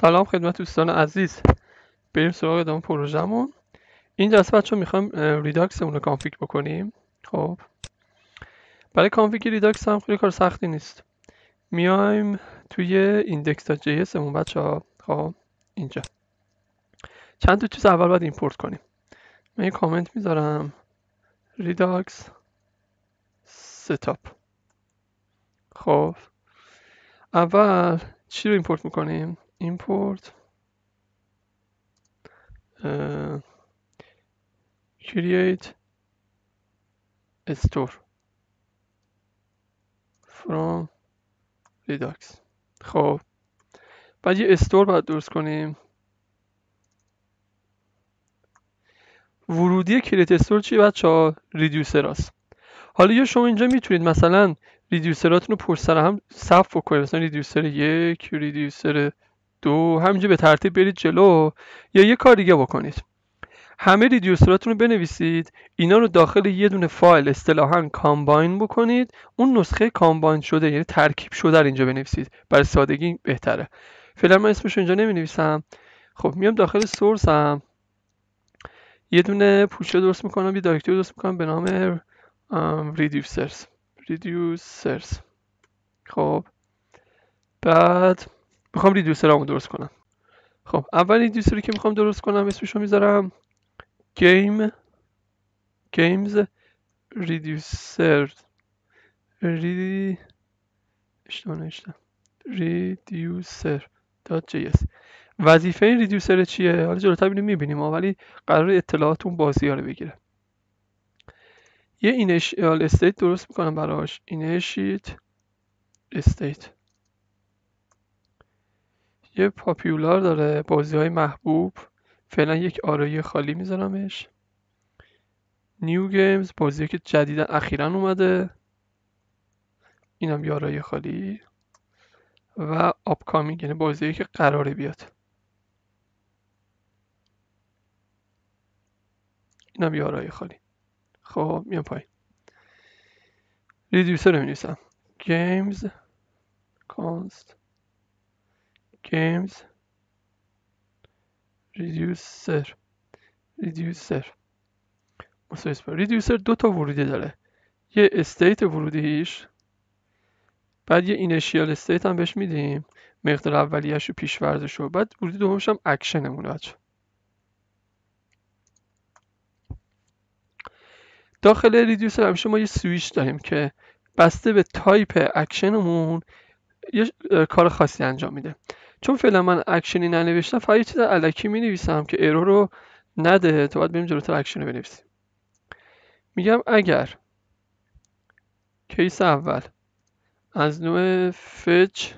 سلام خدمت دوستان عزیز. بریم سراغ ادامه پروژه‌مون. این جلسه بچه‌ها میخوایم ریداکسمون رو کانفیگ بکنیم. خب برای کانفیگ ریداکس هم خیلی کار سختی نیست. میایم توی index.js مون بچه‌ها. خب اینجا چند تا چیز اول باید ایمپورت کنیم. من یه کامنت میذارم ریداکس ستاپ. خب اول چی رو ایمپورت میکنیم؟ ایمپورت create store from redux. خب بعد یه استور باید درست کنیم. ورودی کریت استور چیه بچه‌ها؟ ریدیوسر هست. حالا یا شما اینجا میتونید مثلا ریدیوسراتون رو پشت سر هم صف بکنید، مثلا ریدیوسر 1 ریدیوسر 2 همینجا به ترتیب برید جلو، یا یه کار دیگه بکنید همه ریدیوسراتون رو بنویسید، اینا رو داخل یه دونه فایل اصطلاحاً کامباین بکنید، اون نسخه کامباین شده یعنی ترکیب شده رو اینجا بنویسید، برای سادگی بهتره. فعلا من اسمش اینجا نمی‌نویسم. خب میام داخل سورسم یه دونه پوشه درست میکنم، یه دایرکتوری درست میکنم به نام reducers. خب بعد میخوام ریدیوسرامو درست کنم. خب اول ریدیوسری که میخوام درست کنم اسمشو میذارم games reducer reducer.js. وظیفه این ریدیوسر چیه؟ حالا جلوتر میبینیم ولی قرار اطلاعات اون بازی ها رو بگیره. یه اینیشیال استیت درست میکنم براش، اینیشیت استیت. یه پاپیولار داره، بازی های محبوب، فعلا یک آرای خالی میذارمش. نیو گیمز بازی که جدیدا اخیرا اومده، اینم یه آرای خالی. و آپکامینگ یعنی بازی که قراره بیاد، اینم یه آرای خالی. خب میام پایین ریدیوسر رو می‌نویسم games const games reducer ریدیوسر دو تا ورودی داره، یه استیت ورودیش، بعد یه اینیشیال استیت هم بهش میدیم مقدار اولیه‌اش و پیش‌ورزش رو، بعد ورودی دومش هم اکشنمونه. بچه داخل ریدیوسر همیشه ما یه سویچ داریم که بسته به تایپ اکشنمون یه کار خاصی انجام میده. چون فعلا من اکشنی ننوشتم، فقط یه چیز الکی مینویسم که ایرور رو نده تا بعد بریم جلوتر اکشن رو بنویسیم. میگم اگر کیس اول از نوع fetch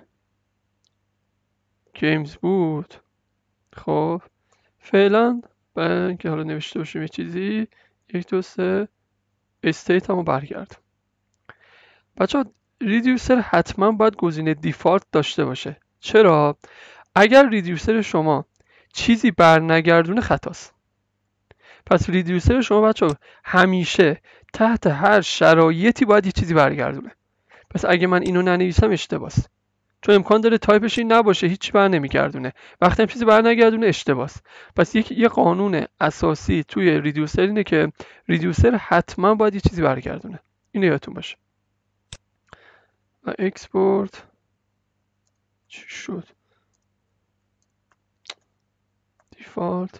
games بود، خب فعلا برای اینکه حالا نوشته باشیم یه چیزی 1 2 3 استیت همو برگرد. بچه‌ها ریدیوسر حتما باید گزینه دیفالت داشته باشه. چرا؟ اگر ریدیوسر شما چیزی برنگردونه خطاست. پس ریدیوسر شما بچه‌ها همیشه تحت هر شرایطی باید یه چیزی برگردونه. پس اگه من اینو ننویسم اشتباهه، چون امکان داره تایپش این نباشه، هیچ بر نمیگردونه. وقتی هم چیزی بر نگردونه اشتباهه. پس یه قانون اساسی توی ریدیوسر اینه که ریدیوسر حتما باید یه چیزی برگردونه. اینو یادتون باشه. و اکسپورت چی شد؟ دیفالت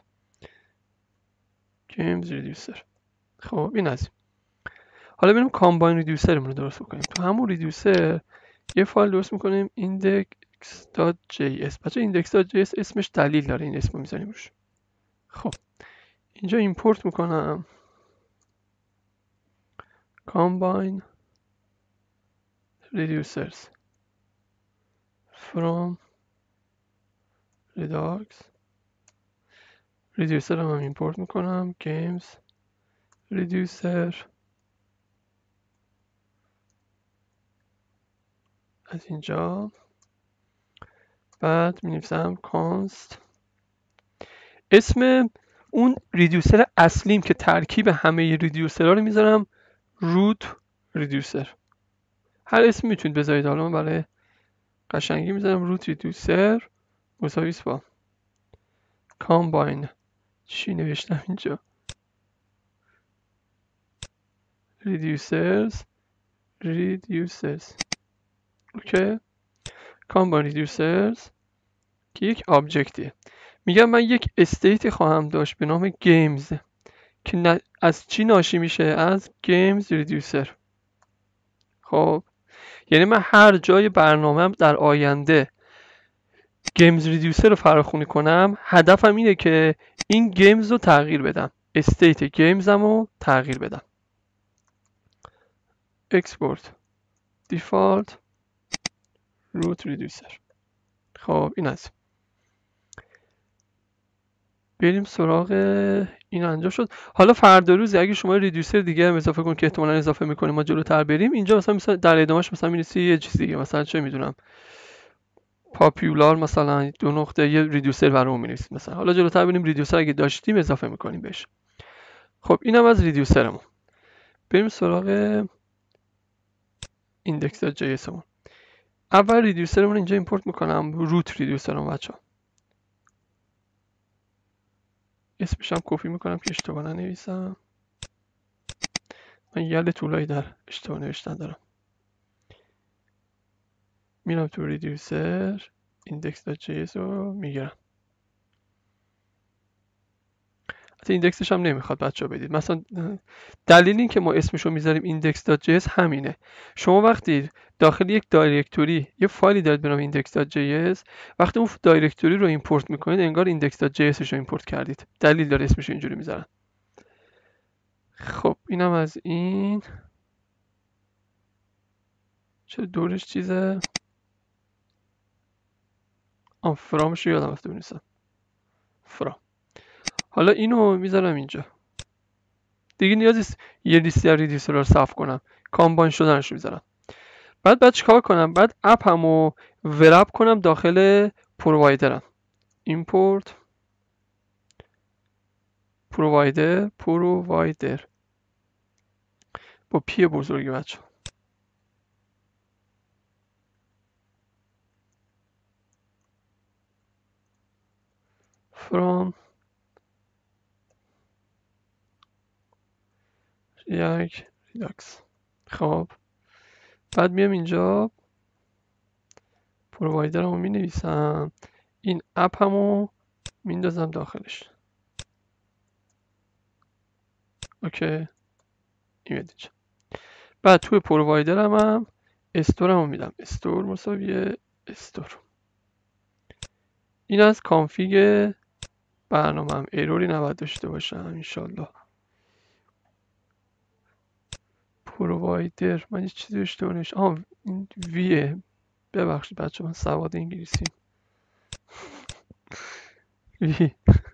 گیمز ریدیوسر. خب این از این. حالا بریم کامباین ریدیوسرمون رو درست بکنیم. تو همون ریدیوسر یه فایل درست میکنیم index.js. بچه index.js اسمش دلیل داره، این اسمو میذاریم روش. خب اینجا ایمپورت میکنم combine reducers from redux. ریدیوسر هم ایمپورت میکنم games reducer. از اینجا بعد مینویسم const اسم اون ریدیوسر اصلیم که ترکیب همه ریدیوسرها رو میذارم root reducer. هر اسم میتونید بذارید، حالا من برای قشنگی میذارم root reducer. مساویس با کامباین چی نوشتم اینجا reducers اوکی کامباین reducers که یک آبجکتیه. میگم من یک استیت خواهم داشت به نام games که از چی ناشی میشه؟ از games reducer. خب یعنی من هر جای برنامه‌ام در آینده گیمز ریدیوسر رو فراخوانی کنم، هدفم اینه که این گیمز رو تغییر بدم، استیت گیمزم رو تغییر بدم. اکسپورت دیفالت روت ریدیوسر. خب این از بریم سراغ این انجام شد. حالا فردا روز اگه شما ریدیوسر دیگه هم اضافه کن که احتمالاً اضافه میکنیم ما جلوتر بریم، اینجا مثلا در ادامهش مثلا می‌نویسی یه چیز دیگه، مثلا چه میدونم پاپیولار مثلا 2 نقطه یه ریدیوسر برامون می‌نویسید مثلا. حالا جلوتر بریم ریدیوسر اگه داشتیم اضافه میکنیم بهش. خب اینم از ریدیوسرمون. بریم سراغ index.js مون. اول ریدیوسرمون اینجا ایمپورت میکنم، روت ریدیوسرمون بچه‌ها. اسمش هم کپی میکنم که اشتباه ننویسم. من یه طولایی در اشتباه نوشتن دارم. میرم تو ریدیوسر index.js رو میگیرم. حتی ایندکسش هم نمیخواد بچه‌ها بدید. مثلا دلیل این که ما اسمشو میذاریم index.js همینه. شما وقتی داخل یک دایرکتوری یه فایلی دارید به نام index.js، وقتی اون دایرکتوری رو ایمپورت میکنید انگار index.js رو ایمپورت کردید. دلیل داره اسمشو اینجوری میذارن. خب اینم از این. چه دورش چیزه؟ فرامش رو یادم رفته بنویسم. فرام. حالا اینو میذارم اینجا. دیگه نیازی نیست یه لیستی از ریدیوسر رو صاف کنم. کامباین شدنش رو میذارم. بعد چیکار کنم؟ بعد اپمو ورپ کنم داخل پرووایدرم. ایمپورت پرووایدر با پی بزرگی بچه. from یک ریداکس. خب بعد میام اینجا پرووایدرمو می نویسم، این اپمو میندازم داخلش. اوکی این اینجا. بعد توی پرووایدرم هم استورمو میدم، استور مساویه استور. این از کانفیگ برنامه‌ام. ایروری نباید داشته باشم انشالله. پرووایدر من یه چیزی اشتباه نوشتم. این ویه، ببخشید بچه من سواد انگلیسی. وی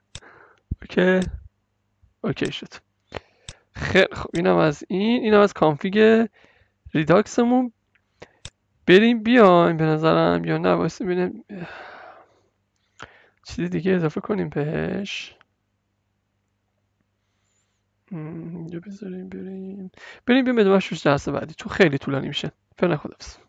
اوکی شد. خیلی خب اینم از اینم از کانفیگ ریداکسمون. بریم بیایم به نظرم، یا نه واسه ببینیم چیزی دیگه اضافه کنیم بهش. اینجا بذاریم بریم ادامه‌اش رو جلسه بعدی چون خیلی طولانی میشه. فعلا خداحافظ.